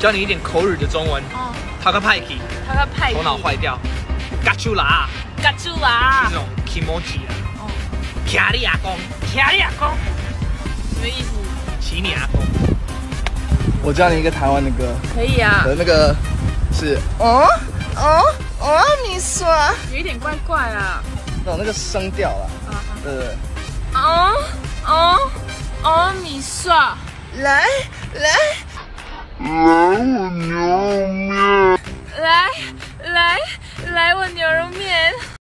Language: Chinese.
教你一点口语的中文。哦。他个派气，头脑坏掉。嘎出啦， 嘎出啦， 这种 kimoji 啊。哦。卡利亚公，卡利亚公， 什么意思？ 骑你阿公。 我教你一个台湾的歌。 可以啊。 那个是你说。 有一点怪怪啊。 那个声调啦。对。 你说。 来我牛肉面。 来我牛肉面。